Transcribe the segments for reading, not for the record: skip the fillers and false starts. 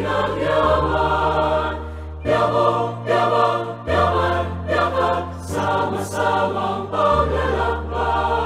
pinagyaman. Yabang, yabang, yaman, yaman, sama-samang paglalakbay.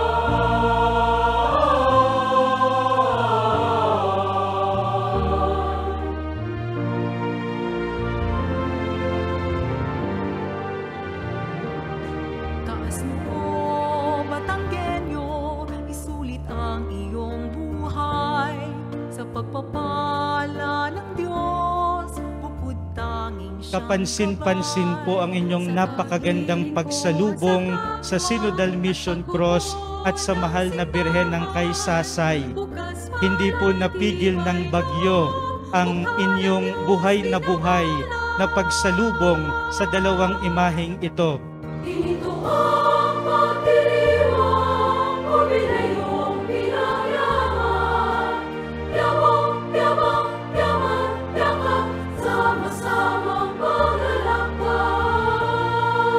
Taas mo, Batanggenyo, isulit ang iyong buhay sa pagpapala ng Diyos, bukod tanging siyang Kapansin-pansin po ang inyong napakagandang pagsalubong sa Synodal Mission Cross at sa mahal na Birhen ng Caysasay. Hindi po napigil ng bagyo ang inyong buhay na pagsalubong sa dalawang imaheng ito. Dito ang pagdiriwang, Jubileyong pinagyaman. Yabang, yabang, yaman, yaman, sama-samang paglalakbay.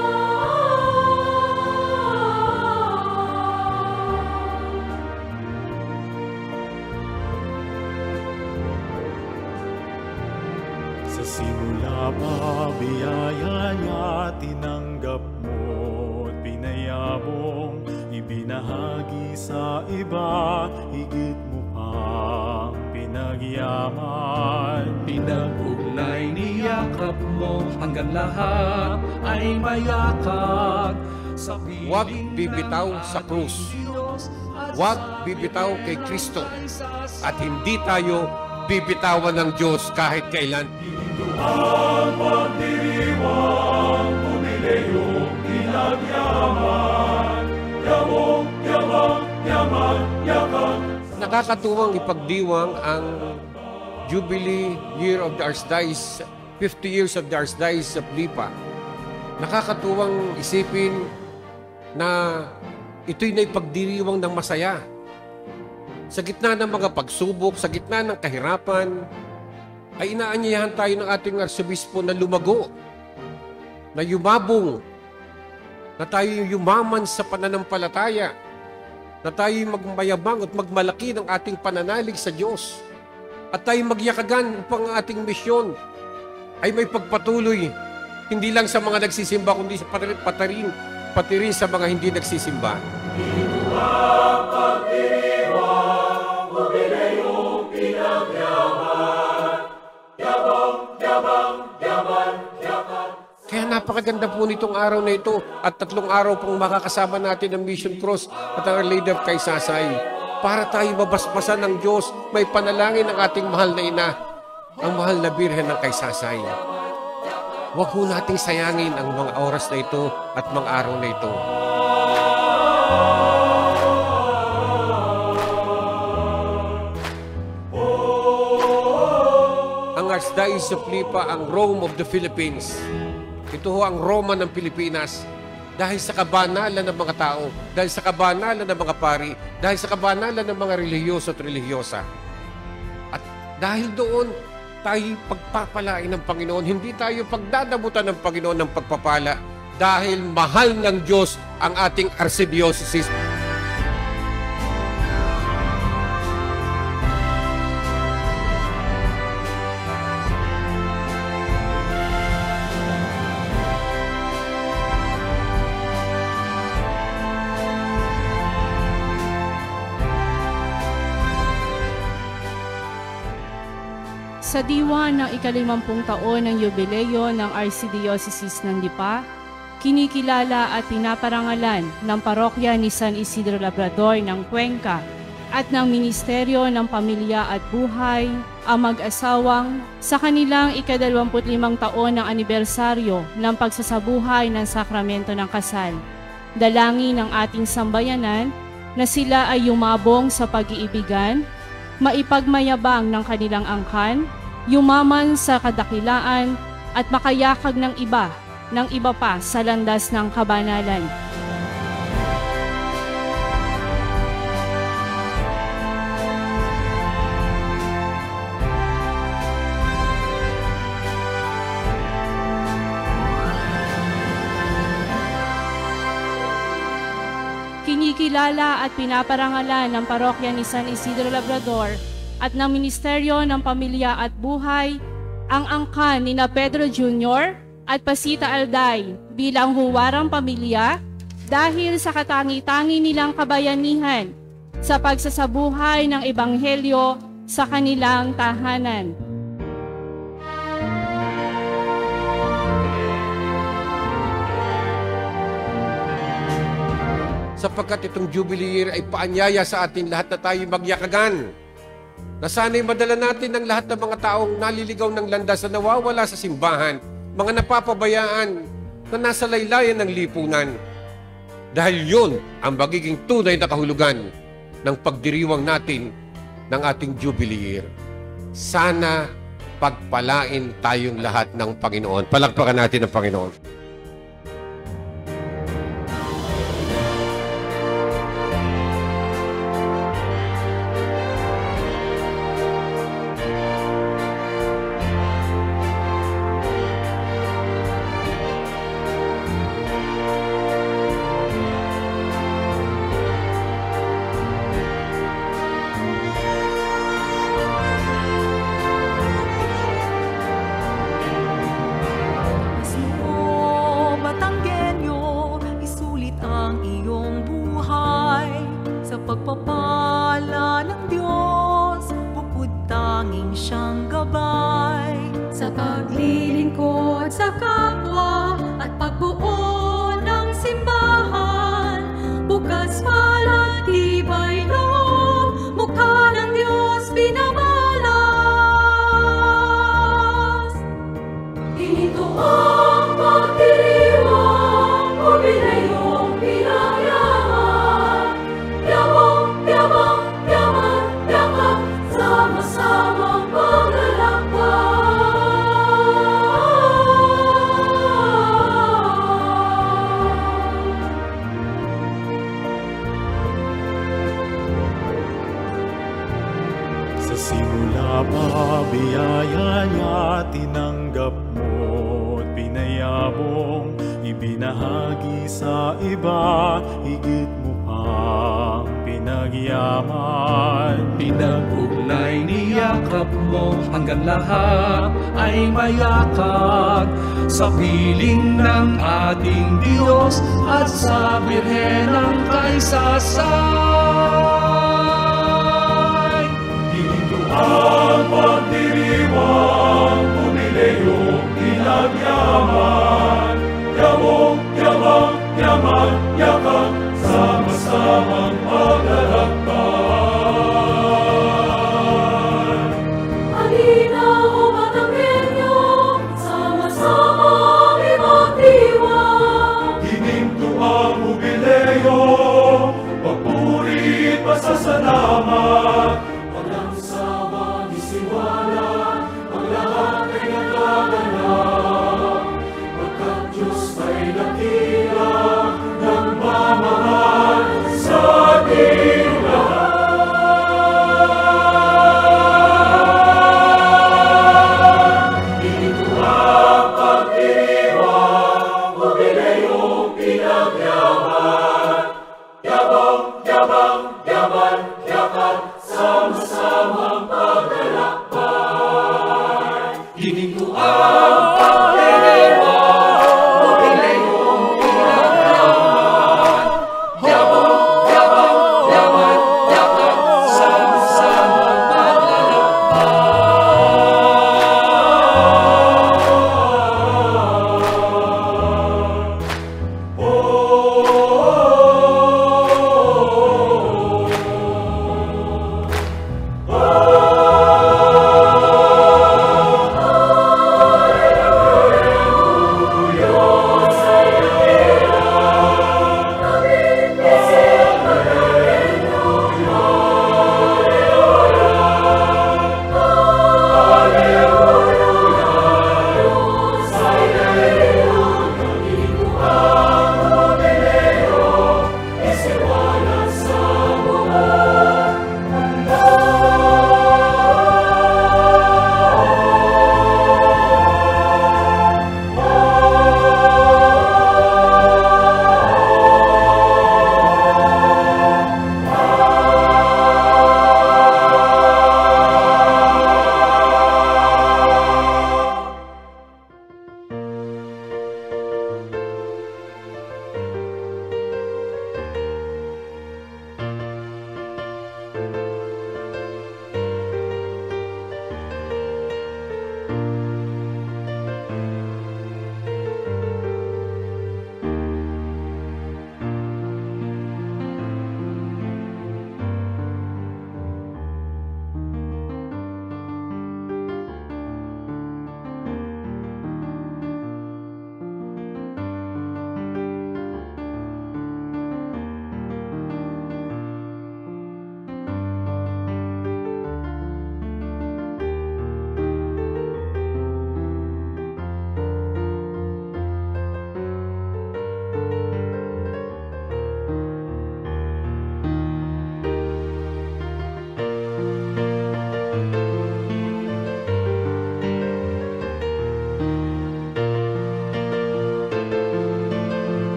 Sa simula pa, biyaya niya tinanggap mo at pinayabong ibinahagi sa iba, higit mo pang pinagyaman. Pinag-ugnay niyakap mo hanggang lahat ay mayakag. Huwag bibitaw sa krus. Huwag bibitaw kay Kristo. At hindi tayo bibitawan ng Diyos kahit kailan. Dito ang pagdiriwang, Jubileyong pinagyaman. Yabong, yabang, yaman, yaman. Nakakatuwang ipagdiwang ang Jubilee Year of the Archdiocese, 50 years of the Archdiocese of Lipa. Nakakatuwang isipin na ito'y naipagdiriwang ng masaya. Sa gitna ng mga pagsubok, sa gitna ng kahirapan, ay inaanyayahan tayo ng ating Arsobispo na lumago, na yumabong, na tayo yumaman sa pananampalataya, na tayo magmayabang at magmalaki ng ating pananalig sa Diyos, at tayo magyakagan upang ang ating misyon ay may pagpatuloy, hindi lang sa mga nagsisimba, kundi pati rin sa mga hindi nagsisimba. Dito ang pagdiriwang, Jubileyong pinagyaman. Yabang, yabang, yaman, yaman. Kaya napakaganda po nitong araw na ito at 3 araw pong makakasama natin ang Mission Cross at ang Our Lady of Caysasay para tayo mabasbasan ng Diyos, may panalangin ng ating mahal na ina, ang mahal na Birhen ng Caysasay. Huwag po nating sayangin ang mga oras na ito at mga araw na ito. Ang Archdiocese of Lipa, ang Rome of the Philippines. Ito ho ang Roma ng Pilipinas. Dahil sa kabanalan ng mga tao, dahil sa kabanalan ng mga pari, dahil sa kabanalan ng mga relihiyoso at relihiyosa. At dahil doon, tayo pagpapalain ng Panginoon, hindi tayo pagdadamutan ng Panginoon ng pagpapala dahil mahal ng Diyos ang ating Archdiocese. Sa diwa ng ika-50 taon ng Jubileo ng Archdiocese ng Lipa, kinikilala at pinaparangalan ng parokya ni San Isidro Labrador ng Cuenca at ng Ministeryo ng Pamilya at Buhay ang mag-asawang sa kanilang ika-25 taon ng anibersaryo ng pagsasabuhay ng sakramento ng kasal. Dalangin ng ating sambayanan na sila ay yumabong sa pag-iibigan, maipagmayabang ng kanilang angkan, yumaman sa kadakilaan at makayakag ng iba pa sa landas ng kabanalan. Kinikilala at pinaparangalan ng parokya ni San Isidro Labrador at ng Ministeryo ng Pamilya at Buhay ang angkan ni na Pedro Jr. at Pasita Alday bilang huwarang pamilya dahil sa katangi-tangi nilang kabayanihan sa pagsasabuhay ng Ebanghelyo sa kanilang tahanan. Sapagkat itong Jubilee Year ay paanyaya sa atin lahat na tayo magyakagan. Na sana'y madala natin ang lahat ng mga taong naliligaw ng landas na nawawala sa simbahan, mga napapabayaan na nasa laylayan ng lipunan. Dahil yun ang magiging tunay na kahulugan ng pagdiriwang natin ng ating Jubilee Year. Sana pagpalain tayong lahat ng Panginoon. Palakpakan natin ang Panginoon. Pagpapala ng Diyos, bukod tanging siyang gabay. Sa paglilingkod sa kapwa at pagbuo ng simbahan, bukas palatibay loob, mukha ng Diyos pinamalas. Dito ang pagdiriwang, Jubileyong pinayaman, yabang, yabang, yaman, yaman, sama-samang paglalakbay. Sa simula pa, biyaya niya tinanggap mo at pinayabong ibinahagi sa iba, higit mo pang pinagyaman. Pinag-ugnay niyakap mo hanggang lahat ay mayakag sa piling ng ating Diyos at sa Birhen ng Caysasay. Dito ang pagdiriwang, Jubileyong pinagyaman, yabong, yabang, yaman, yakan, sama-samang paglalakbay. Halina o Batanggenyo, sama-samang ipagdiwang. Hininto ang Jubileyo, pagpuri at pasasalamat. Walang sawang isiwalat, ang lahat ay nagaganap. Pagkat Diyos ay dakila, nagmamahal sa ating lahat. Dito ang pagdiriwang, Jubileyong pinagyaman, yabang, yabang, yaman, yakan, sama-samang paglalakbay. Hinintuan